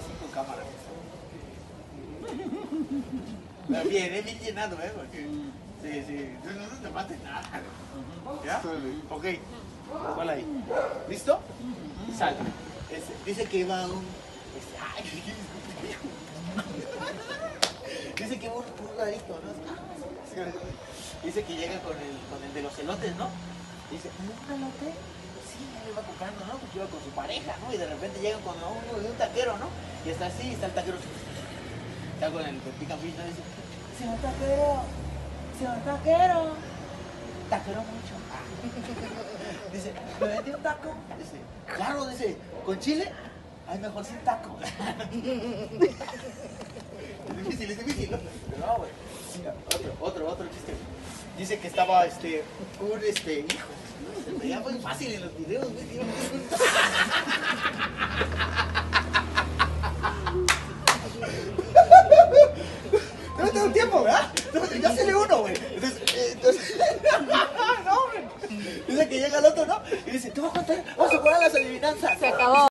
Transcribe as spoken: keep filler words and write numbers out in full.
así con cámara. Pero bien, es bien llenado, ¿eh? Porque, sí, sí, no, no te mates nada. ¿Ya? Ok, ¿cuál ahí? ¿Listo? Sal. Ese, dice que iba un... Este, ay, dice que un, un rarito, ¿no? Dice que llega con el, con el de los elotes, ¿no? Dice, ¿un elote? Sí, ya iba comprando, ¿no? Porque iba con su pareja, ¿no? Y de repente llega con uno de un taquero, ¿no? Y está así, está el taquero. Está con el que pica fish, ¿no? Dice, señor taquero, señor taquero, taquero mucho. Dice, ¿me vendí un taco? Dice, claro, dice, ¿con chile? Ay, mejor sin taco. Es difícil, es difícil, ¿no? Pero no, güey. Otro, otro, otro chiste. Dice que estaba, este, un, este, hijo, se veía muy fácil en los videos, güey. No tengo tiempo, ¿verdad? Ya se le uno, güey. Entonces, eh, entonces, no, güey. Dice que llega el otro, ¿no? Y dice, te voy a contar, vamos a jugar a las adivinanzas. Se acabó.